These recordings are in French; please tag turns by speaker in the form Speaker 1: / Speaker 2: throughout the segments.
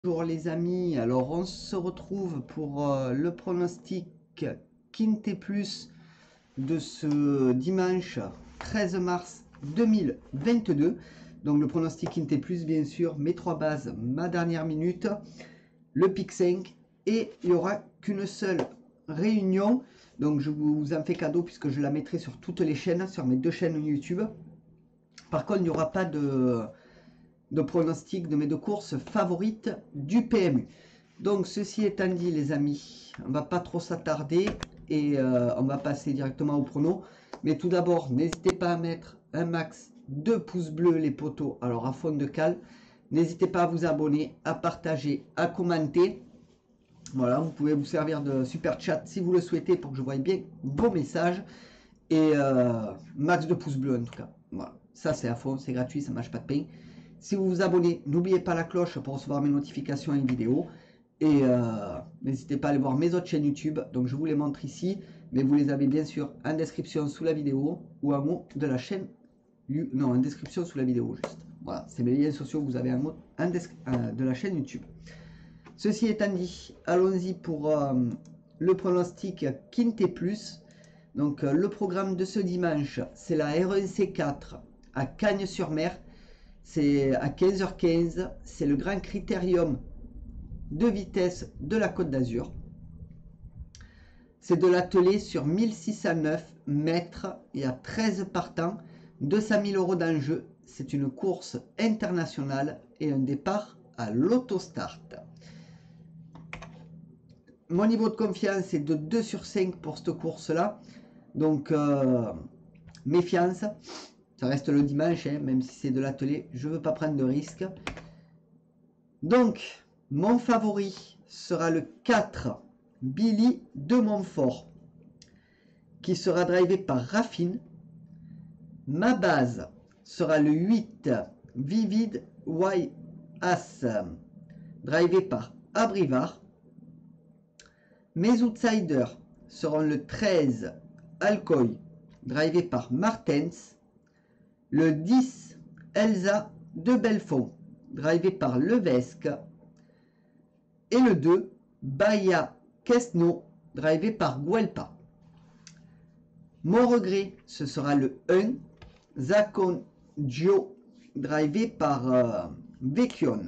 Speaker 1: Bonjour les amis, alors on se retrouve pour le pronostic Quintet Plus de ce dimanche 13 mars 2022. Donc le pronostic Quintet Plus bien sûr, mes trois bases, ma dernière minute, le pick 5 et il n'y aura qu'une seule réunion. Donc je vous en fais cadeau puisque je la mettrai sur toutes les chaînes, sur mes deux chaînes YouTube. Par contre il n'y aura pas de pronostic de mes deux courses favorites du PMU. Donc ceci étant dit les amis, on va pas trop s'attarder et on va passer directement au prono. Mais tout d'abord, n'hésitez pas à mettre un max de pouces bleus les potos, alors à fond de cale. N'hésitez pas à vous abonner, à partager, à commenter. Voilà, vous pouvez vous servir de super chat si vous le souhaitez pour que je voie bien vos messages. Et max de pouces bleus en tout cas. Voilà, ça c'est à fond, c'est gratuit, ça ne mâche pas de pain. Si vous vous abonnez, n'oubliez pas la cloche pour recevoir mes notifications et une vidéo. Et n'hésitez pas à aller voir mes autres chaînes YouTube. Donc je vous les montre ici. Mais vous les avez bien sûr en description sous la vidéo. Ou en haut de la chaîne. Non, en description sous la vidéo juste. Voilà, c'est mes liens sociaux que vous avez en haut de la chaîne YouTube. Ceci étant dit, allons-y pour le pronostic Quintet Plus. Donc le programme de ce dimanche, c'est la R1C4 à Cagnes-sur-Mer. C'est à 15h15, c'est le grand critérium de vitesse de la Côte d'Azur. C'est de l'attelé sur 1609 mètres, il y a 13 partants, 200 000 € d'enjeu. C'est une course internationale et un départ à l'autostart. Mon niveau de confiance est de 2 sur 5 pour cette course-là. Donc, méfiance. Ça reste le dimanche, hein, même si c'est de l'atelier, je ne veux pas prendre de risques. Donc, mon favori sera le 4, Billy de Montfort, qui sera drivé par Raffine. Ma base sera le 8, Vivid Y As, drivé par Abrivard. Mes outsiders seront le 13, Alcoy, drivé par Martens. Le 10, Elsa de Belfond, drivé par Levesque. Et le 2, Baya Quesno, drivé par Guelpa. Mon regret, ce sera le 1, Zacon Gio, drivé par Vecchion.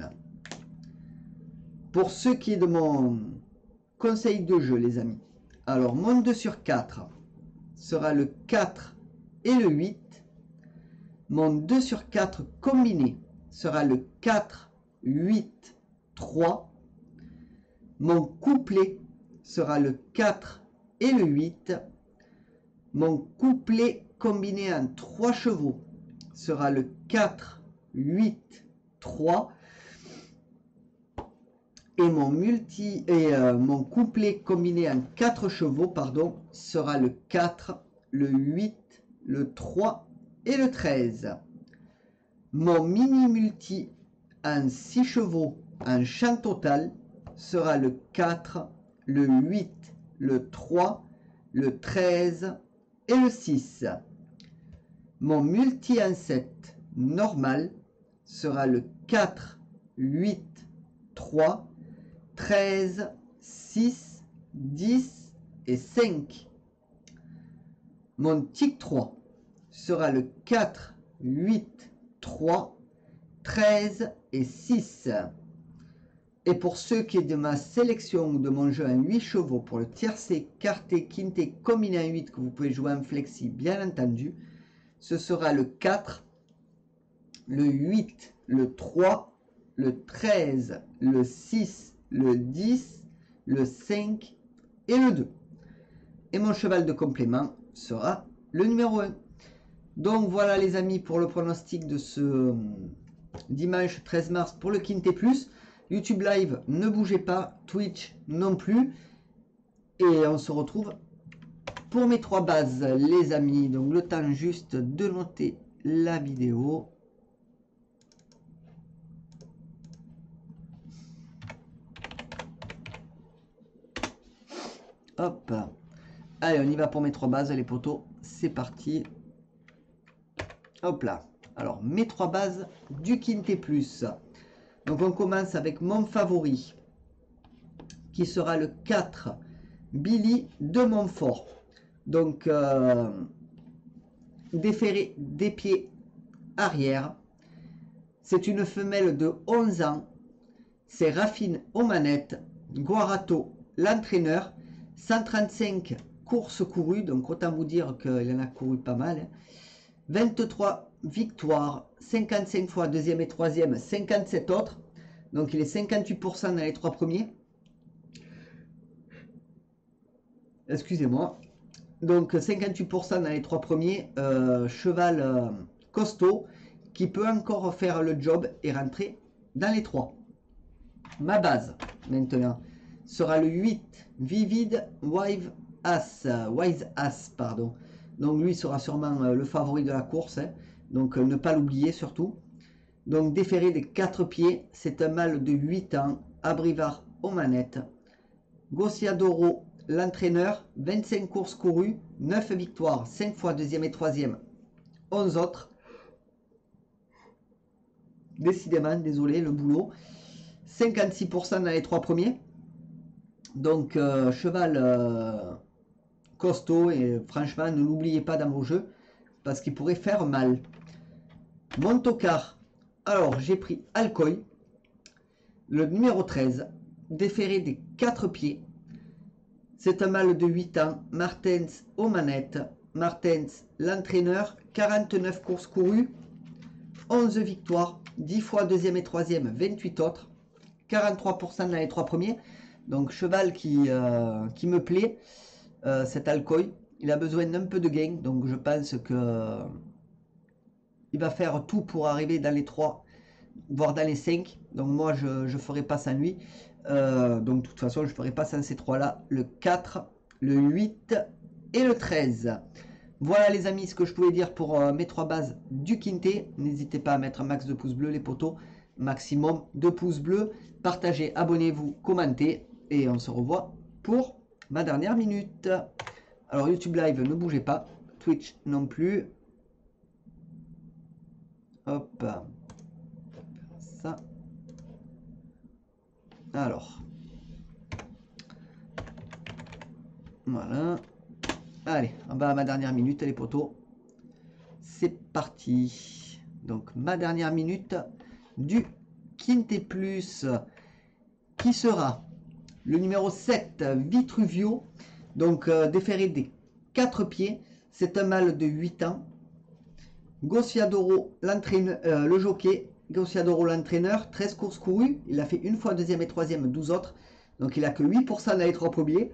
Speaker 1: Pour ce qui est de mon conseil de jeu, les amis. Alors, mon 2 sur 4 sera le 4 et le 8. Mon 2 sur 4 combiné sera le 4, 8, 3. Mon couplet sera le 4 et le 8. Mon couplet combiné en 3 chevaux sera le 4, 8, 3. Et mon couplet combiné en 4 chevaux, pardon, sera le 4, le 8, le 3 et le 13. Mon mini-multi en 6 chevaux en champ total sera le 4, le 8, le 3, le 13 et le 6. Mon multi en 7 normal sera le 4, 8, 3, 13, 6, 10 et 5. Mon tic 3 sera le 4, 8, 3, 13 et 6. Et pour ce qui est de ma sélection ou de mon jeu en 8 chevaux pour le tiercé, quarté, quinté, combiné en 8 que vous pouvez jouer en flexi bien entendu, ce sera le 4, le 8, le 3, le 13, le 6, le 10, le 5 et le 2. Et mon cheval de complément sera le numéro 1. Donc voilà les amis pour le pronostic de ce dimanche 13 mars pour le Quintet Plus. YouTube Live, ne bougez pas, Twitch non plus. Et on se retrouve pour mes 3 bases les amis. Donc le temps juste de noter la vidéo. Hop. Allez, on y va pour mes 3 bases les potos. C'est parti. Hop là. Alors, mes 3 bases du Quintet Plus. Donc on commence avec mon favori, qui sera le 4, Billy de Montfort. Donc déféré des pieds arrière. C'est une femelle de 11 ans. C'est Raffine aux manettes. Guarato, l'entraîneur. 135 courses courues. Donc autant vous dire qu'il en a couru pas mal. Hein. 23 victoires. 55 fois deuxième et troisième. 57 autres. Donc il est 58% dans les 3 premiers. Excusez-moi. Donc 58% dans les 3 premiers. Cheval costaud qui peut encore faire le job et rentrer dans les 3. Ma base maintenant sera le 8, Vivid Wise Ass, pardon. Donc lui sera sûrement le favori de la course, hein. Donc ne pas l'oublier surtout. Donc déféré des 4 pieds, c'est un mâle de 8 ans, Abrivard aux manettes. Gossiadoro, l'entraîneur, 25 courses courues, 9 victoires, 5 fois deuxième et troisième, 11 autres. Décidément, désolé, le boulot. 56% dans les 3 premiers. Donc, cheval costaud. Et franchement, ne l'oubliez pas dans vos jeux. Parce qu'il pourrait faire mal. Montocar. Alors, j'ai pris Alcoy. Le numéro 13. Déféré des 4 pieds. C'est un mâle de 8 ans. Martens aux manettes. Martens, l'entraîneur. 49 courses courues. 11 victoires. 10 fois deuxième et troisième, 28 autres, 43% dans les 3 premiers. Donc cheval qui me plaît, cet Alcoy. Il a besoin d'un peu de gain, donc je pense que il va faire tout pour arriver dans les 3, voire dans les 5. Donc moi je ferai pas sans lui. Donc de toute façon je ferai pas sans ces 3 là, le 4, le 8 et le 13. Voilà les amis ce que je pouvais dire pour mes 3 bases du Quintet. N'hésitez pas à mettre un max de pouces bleus les potos. Maximum de pouces bleus. Partagez, abonnez-vous, commentez. Et on se revoit pour ma dernière minute. Alors YouTube Live, ne bougez pas. Twitch non plus. Hop. Ça. Alors. Voilà. Allez, on va à ma dernière minute les potos. C'est parti. Donc ma dernière minute du Quintet Plus qui sera le numéro 7 Vitruvio. Donc déféré des 4 pieds. C'est un mâle de 8 ans. Gossiadoro, l'entraîneur, le jockey. Gossiadoro, l'entraîneur. 13 courses courues. Il a fait une fois deuxième et troisième, 12 autres. Donc il a que 8% dans les 3 premiers.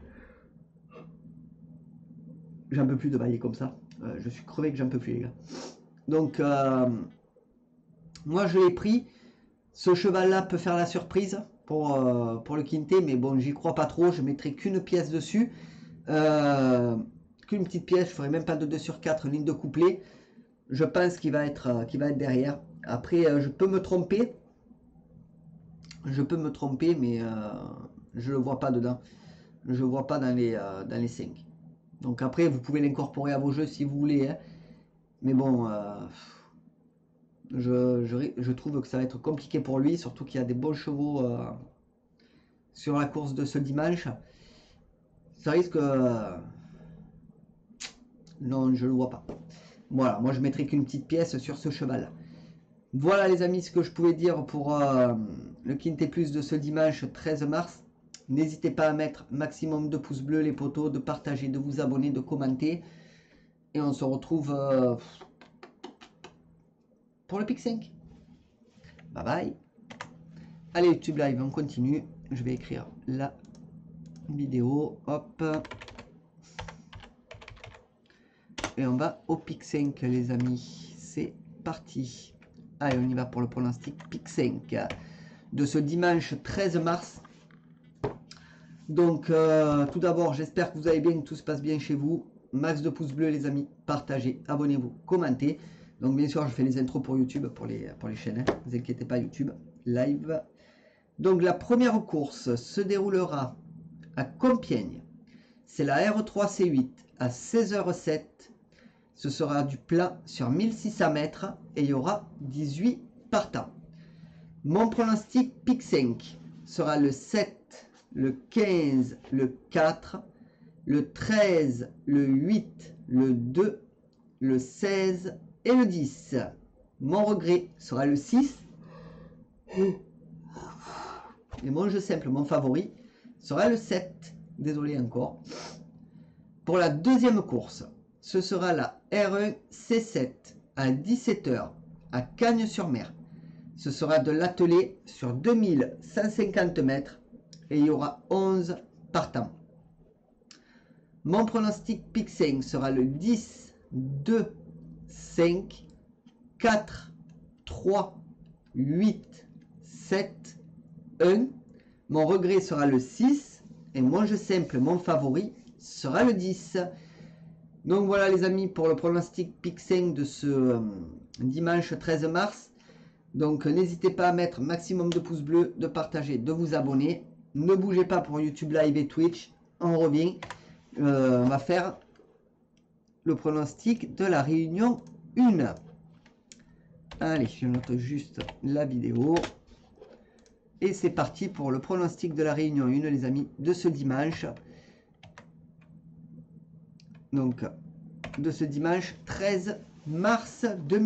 Speaker 1: J'en peux plus de bailler comme ça. Je suis crevé que j'en peux plus les gars. Donc moi je l'ai pris. Ce cheval là peut faire la surprise pour le Quintet. Mais bon j'y crois pas trop. Je mettrai qu'une pièce dessus. Qu'une petite pièce. Je ferai même pas de 2 sur 4 ligne de couplet. Je pense qu'il va être derrière. Après je peux me tromper. Mais je le vois pas dedans. Je le vois pas dans les 5. Donc après, vous pouvez l'incorporer à vos jeux si vous voulez. Hein. Mais bon, je trouve que ça va être compliqué pour lui. Surtout qu'il y a des bons chevaux sur la course de ce dimanche. Ça risque... non, je ne le vois pas. Voilà, moi je mettrai qu'une petite pièce sur ce cheval. Voilà les amis, ce que je pouvais dire pour le Quintet Plus de ce dimanche 13 mars. N'hésitez pas à mettre maximum de pouces bleus les potos, de partager, de vous abonner, de commenter. Et on se retrouve pour le Pic 5. Bye bye. Allez YouTube Live, on continue. Je vais écrire la vidéo. Hop. Et on va au Pic 5 les amis. C'est parti. Allez, on y va pour le pronostic Pic 5 de ce dimanche 13 mars. Donc tout d'abord j'espère que vous allez bien, que tout se passe bien chez vous. Max de pouces bleus les amis, partagez, abonnez-vous, commentez. Donc bien sûr je fais les intros pour YouTube, pour les chaînes, hein. Ne vous inquiétez pas YouTube, live. Donc la première course se déroulera à Compiègne. C'est la R3C8 à 16h07. Ce sera du plat sur 1600 mètres et il y aura 18 partants. Mon pronostic pick 5 sera le 7, le 15, le 4, le 13, le 8, le 2, le 16 et le 10. Mon regret sera le 6. Et mon jeu simple, mon favori, sera le 7. Désolé encore. Pour la deuxième course, ce sera la R1 C7 à 17 h à Cagnes-sur-Mer. Ce sera de l'attelé sur 2150 mètres et il y aura 11 partants. Mon pronostic pick 5 sera le 10, 2, 5, 4, 3, 8, 7, 1. Mon regret sera le 6 et mon jeu simple, mon favori, sera le 10. Donc voilà les amis pour le pronostic pick 5 de ce dimanche 13 mars. Donc n'hésitez pas à mettre maximum de pouces bleus, de partager, de vous abonner. Ne bougez pas pour YouTube Live et Twitch. On revient. On va faire le pronostic de la réunion 1. Allez, je note juste la vidéo. Et c'est parti pour le pronostic de la réunion 1 les amis de ce dimanche. Donc de ce dimanche 13 mars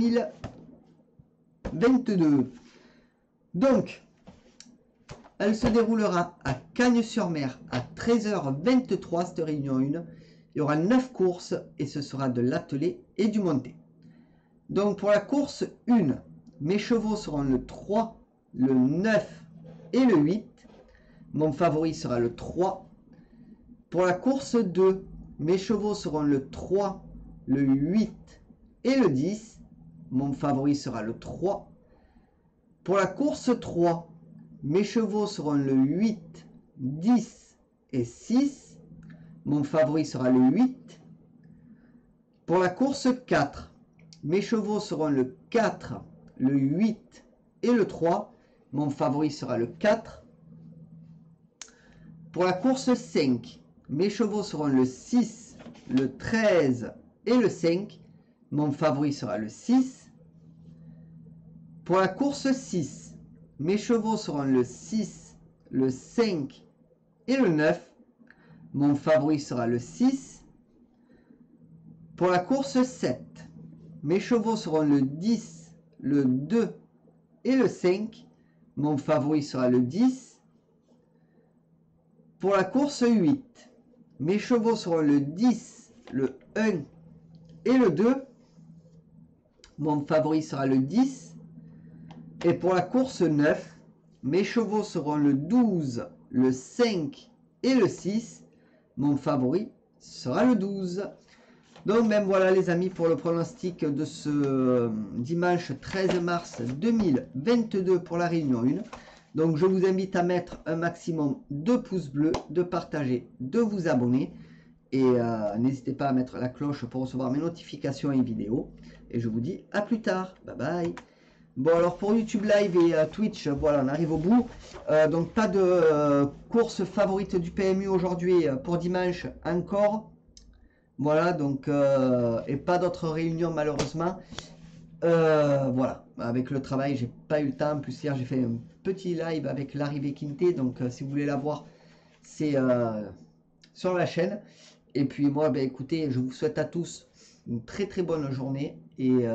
Speaker 1: 2022. Donc, elle se déroulera à Cagnes-sur-Mer à 13h23, cette réunion 1. Il y aura 9 courses et ce sera de l'attelé et du monté. Donc, pour la course 1, mes chevaux seront le 3, le 9 et le 8. Mon favori sera le 3. Pour la course 2, mes chevaux seront le 3, le 8 et le 10. Mon favori sera le 3. Pour la course 3, mes chevaux seront le 8, 10 et 6. Mon favori sera le 8. Pour la course 4, mes chevaux seront le 4, le 8 et le 3. Mon favori sera le 4. Pour la course 5, mes chevaux seront le 6, le 13 et le 5. Mon favori sera le 6. Pour la course 6, mes chevaux seront le 6, le 5 et le 9. Mon favori sera le 6. Pour la course 7, mes chevaux seront le 10, le 2 et le 5. Mon favori sera le 10. Pour la course 8, mes chevaux seront le 10, le 1 et le 2. Mon favori sera le 10. Et pour la course 9, mes chevaux seront le 12, le 5 et le 6. Mon favori sera le 12. Donc même voilà les amis pour le pronostic de ce dimanche 13 mars 2022 pour la réunion 1. Donc je vous invite à mettre un maximum de pouces bleus, de partager, de vous abonner. Et n'hésitez pas à mettre la cloche pour recevoir mes notifications et vidéos. Et je vous dis à plus tard. Bye bye. Bon alors pour YouTube Live et Twitch, voilà on arrive au bout. Donc pas de course favorite du PMU aujourd'hui pour dimanche encore. Voilà donc et pas d'autres réunions malheureusement. Voilà, avec le travail j'ai pas eu le temps. En plus hier j'ai fait un petit live avec l'arrivée Quintet. Donc si vous voulez la voir c'est sur la chaîne. Et puis moi ben, écoutez je vous souhaite à tous une très bonne journée. Et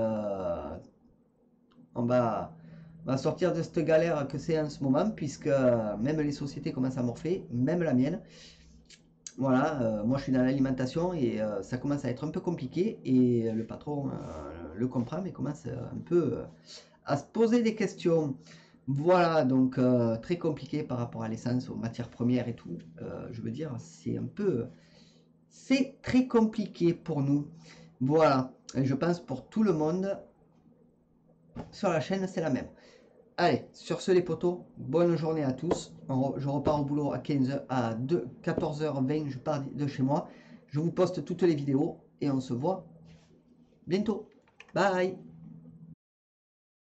Speaker 1: on va sortir de cette galère que c'est en ce moment, puisque même les sociétés commencent à morfler, même la mienne. Voilà, moi je suis dans l'alimentation et ça commence à être un peu compliqué et le patron le comprend mais commence un peu à se poser des questions. Voilà, donc très compliqué par rapport à l'essence, aux matières premières et tout. Je veux dire, c'est très compliqué pour nous. Voilà, et je pense pour tout le monde. Sur la chaîne, c'est la même. Allez, sur ce les potos, bonne journée à tous. Je repars au boulot à 15h, à 14h20, je pars de chez moi. Je vous poste toutes les vidéos et on se voit bientôt. Bye!